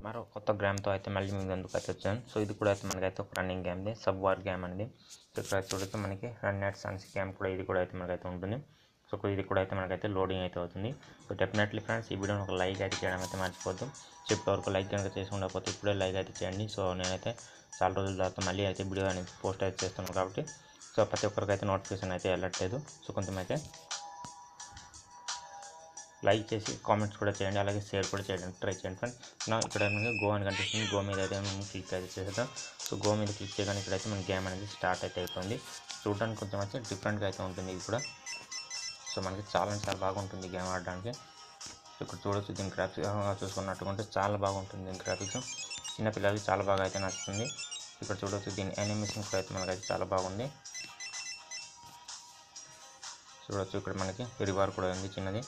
మరో కొత్త గేమ్తో అయితే మళ్ళీ మీ ముందుకు వచ్చాను. సో ఇది కూడా అయితే మనకైతే ఒక రన్నింగ్ గేమ్ది, సబ్ వార్ గేమ్ అనేది. సో ఇక్కడ చూడొచ్చు మనకి రన్ నెట్ సన్స్ గేమ్ కూడా ఇది కూడా అయితే మనకైతే ఉంటుంది. సో ఇది కూడా అయితే మనకైతే లోడింగ్ అయితే అవుతుంది. సో డెఫినెట్లీ ఫ్రెండ్స్ ఈ వీడియోని ఒక లైక్ అయితే చేయడం అయితే మర్చిపోద్దు. ఇప్పటివరకు లైక్ కనుక చేసి ఉండకపోతే ఇప్పుడే లైక్ అయితే చేయండి. సో నేనైతే చాలా రోజుల తర్వాత మళ్ళీ అయితే వీడియో అనేది పోస్ట్ అయితే చేస్తున్నాను కాబట్టి సో ప్రతి ఒక్కరికి అయితే నోటిఫికేషన్ అయితే వెళ్ళట్లేదు. సో కొంచెం అయితే లైక్ చేసి కామెంట్స్ కూడా చేయండి, అలాగే షేర్ కూడా చేయడానికి ట్రై చేయండి ఫ్రెండ్స్. నా ఇక్కడ మనకి గో అని కనిపిస్తుంది, గో మీద అయితే మనం క్లిక్ అయితే చేసేద్దాం. సో గో మీద క్లిక్ చేయగానే ఇక్కడైతే మన గేమ్ అనేది స్టార్ట్ అయితే అయిపోయింది. చూడడానికి కొంచెం అయితే డిఫరెంట్గా అయితే ఉంటుంది ఇది కూడా. సో మనకి చాలా బాగుంటుంది గేమ్ ఆడడానికి. సో ఇక్కడ చూడొచ్చు దీని గ్రాఫిక్స్ చూసుకున్నట్టుకుంటే చాలా బాగుంటుంది దీని గ్రాఫిక్స్. చిన్నపిల్లలకి చాలా బాగా అయితే నచ్చుతుంది. ఇక్కడ చూడొచ్చు దీని యానిమేషన్ కూడా అయితే మనకైతే చాలా బాగుంది. చూడొచ్చు ఇక్కడ మనకి రివర్ కూడా ఉంది చిన్నది.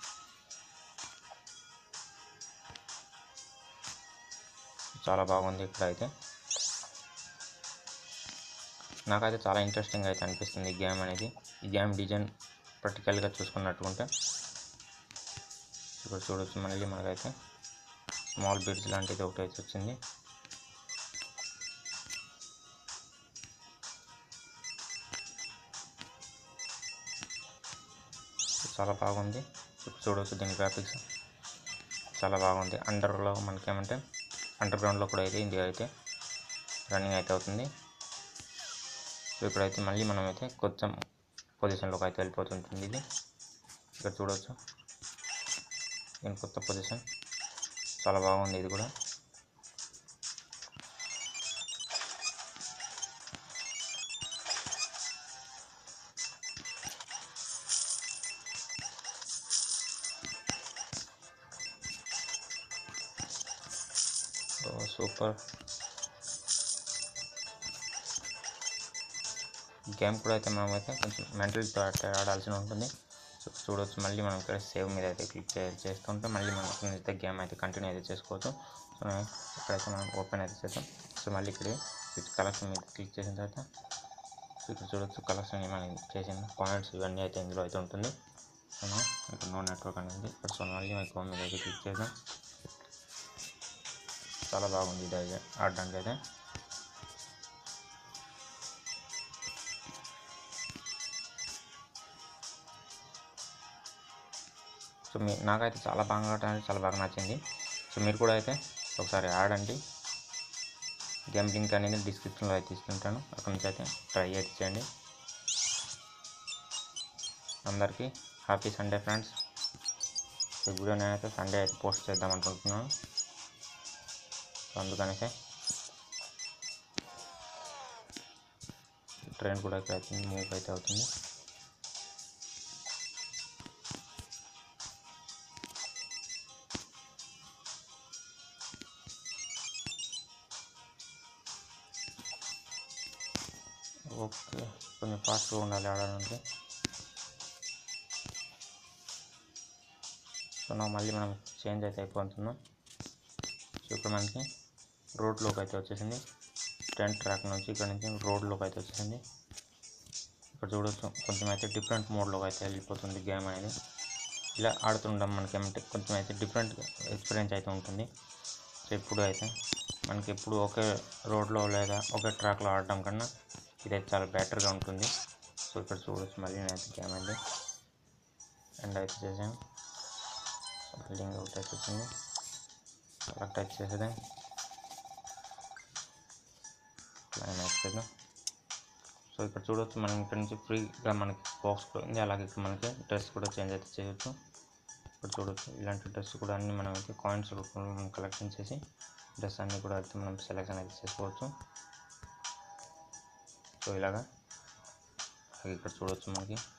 చాలా బాగుంది ఇక్కడ అయితే. నాకైతే చాలా ఇంట్రెస్టింగ్ అయితే అనిపిస్తుంది ఈ గేమ్ అనేది. ఈ గేమ్ డిజైన్ ప్రాక్టికల్గా చూసుకున్నట్టుకుంటే ఇక్కడ చూడొచ్చు మళ్ళీ మనకైతే స్మాల్ బిడ్స్ లాంటిది ఒకటి అయితే వచ్చింది. చాలా బాగుంది. ఇప్పుడు చూడవచ్చు దీని గ్రాఫిక్స్ చాలా బాగుంది. అండర్లో మనకేమంటే అండర్ గ్రౌండ్లో కూడా అయితే ఇది అయితే రన్నింగ్ అయితే అవుతుంది. సో ఇక్కడైతే మళ్ళీ మనమైతే కొంచెం పొజిషన్లోకి అయితే వెళ్ళిపోతుంటుంది ఇది. ఇక్కడ చూడవచ్చు దీని కొత్త పొజిషన్ చాలా బాగుంది ఇది కూడా. సూపర్ గేమ్ కూడా అయితే మనమైతే కొంచెం మెంటల్తో ఆడాల్సి ఉంటుంది. సో చూడవచ్చు మళ్ళీ మనం ఇక్కడ సేవ్ మీద అయితే క్లిక్ చేస్తుంటే మళ్ళీ మనం అయితే గేమ్ అయితే కంటిన్యూ అయితే చేసుకోవచ్చు. సో ఇక్కడైతే మనం ఓపెన్ అయితే చేద్దాం. సో మళ్ళీ ఇక్కడ కలెక్షన్ మీద క్లిక్ చేసిన తర్వాత ఇక్కడ చూడవచ్చు కలెక్షన్ మనం చేసిన పాయింట్స్ ఇవన్నీ అయితే ఇందులో అయితే ఉంటుంది. ఇక్కడ నో నెట్వర్క్ అనేది ఇక్కడ. సో మళ్ళీ మన ఫోన్ మీద అయితే క్లిక్ చేద్దాం. చాలా బాగుంది ఇది అయితే ఆడడానికి అయితే. సో నాకైతే చాలా బాగా ఆడడానికి చాలా బాగా నచ్చింది. సో మీరు కూడా అయితే ఒకసారి ఆడండి. గేమ్ లింక్ అనేది డిస్క్రిప్షన్లో అయితే ఇస్తుంటాను, అక్కడి నుంచి అయితే ట్రై అయితే చేయండి. అందరికీ హ్యాపీ సండే ఫ్రెండ్స్. ఈ వీడియో నేనైతే సండే అయితే పోస్ట్ చేద్దాం అనుకుంటున్నాను. అందుకనికే ట్రైన్ కూడా అయితే మూవ్ అయితే అవుతుంది. ఓకే కొంచెం ఫాస్ట్గా ఉండాలి ఆడడానికి. సో మళ్ళీ మనం చేంజ్ అయితే అయిపోతున్నాం. సో ఇక్కడ మనకి రోడ్లోకి అయితే వచ్చేసింది. ట్రైన్ ట్రాక్ నుంచి ఇక్కడ నుంచి రోడ్లోకి అయితే వచ్చేసింది. ఇక్కడ చూడవచ్చు కొంచెం అయితే డిఫరెంట్ మోడ్లోకి అయితే వెళ్ళిపోతుంది గేమ్ అనేది. ఇలా ఆడుతుండడం మనకి ఏమంటే కొంచెం అయితే డిఫరెంట్ ఎక్స్పీరియన్స్ అయితే ఉంటుంది. సో ఇప్పుడు అయితే మనకి ఎప్పుడు ఒకే రోడ్లో లేదా ఒకే ట్రాక్లో ఆడడం కన్నా ఇదైతే చాలా బెటర్గా ఉంటుంది. సో ఇక్కడ చూడవచ్చు మళ్ళీ నేనైతే గేమ్ అయితే ఎండ్ అయితే చేసాను. మళ్ళీ ఇంకొకటి అయితే వచ్చింది, కరెక్ట్ అయితే చేసేద్దాం. లైన్ అయితే చేద్దాం. సో ఇక్కడ చూడవచ్చు మనం ఇక్కడ నుంచి ఫ్రీగా మనకి బాక్స్ కూడా ఉంది, అలాగే ఇక్కడ మనకి డ్రెస్ కూడా చేంజ్ అయితే చేయొచ్చు. ఇక్కడ చూడవచ్చు ఇలాంటి డ్రెస్ కూడా అన్నీ మనం అయితే కాయిన్స్ రూపంలో మనం కలెక్షన్ చేసి డ్రెస్ అన్నీ కూడా అయితే మనం సెలెక్షన్ అయితే చేసుకోవచ్చు. సో ఇలాగా ఇక్కడ చూడవచ్చు మనకి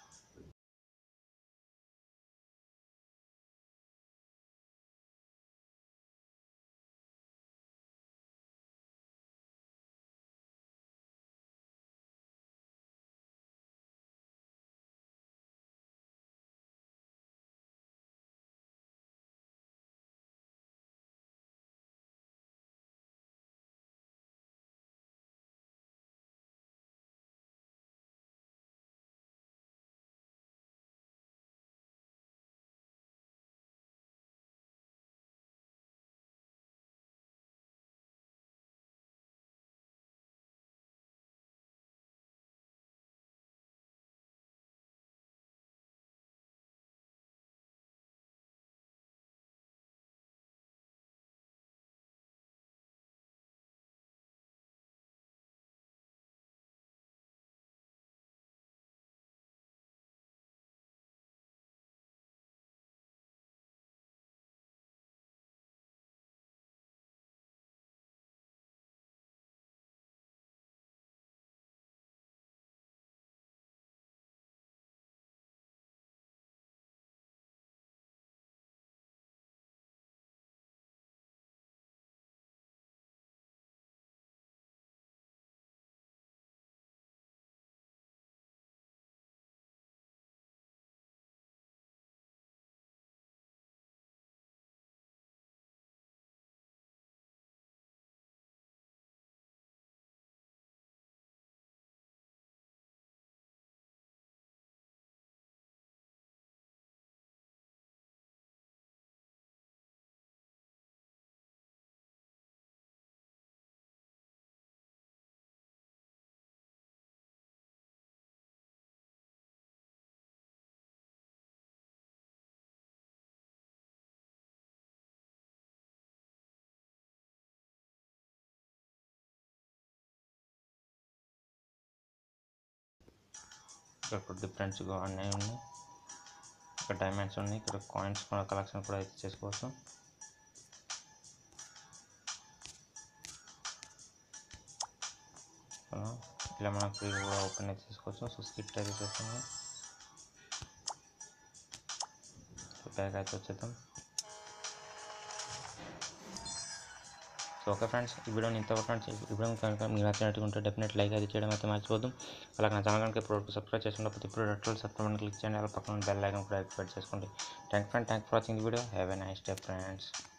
ఇక్కడ డిఫరెంట్స్ అన్నీ ఉన్నాయి. ఇక్కడ డైమండ్స్ ఉన్నాయి. ఇక్కడ కాయిన్స్ కూడా కలెక్షన్ కూడా అయితే చేసుకోవచ్చు. ఇలా మనం ఫ్రీగా కూడా ఓపెన్ అయితే చేసుకోవచ్చు. సో స్కిట్ అయితే చేస్తున్నాం. బ్యాక్ అయితే వచ్చేద్దాం. సో ఓకే ఫ్రెండ్స్, ఈ వీడియోని ఇంతవరకు ఫ్రెండ్స్. ఈ వీడియో కనుక మీరు నచ్చినట్టుగా ఉంటే డెఫినెట్ లైక్ అయితే చేయడం అయితే మర్చిపోద్దు. అలాగే నా ఛానల్ కనుక ఇప్పుడు సబ్స్క్రైబ్ చేసుకున్నప్పుడు ఇప్పుడు సబ్స్క్రైబ్ క్లిక్ చేయండి. అలా పక్కన బెల్ ఐకాన్ కూడా యాక్టివేట్ చేసుకోండి. Thank for watching the video. Have a nice day friends.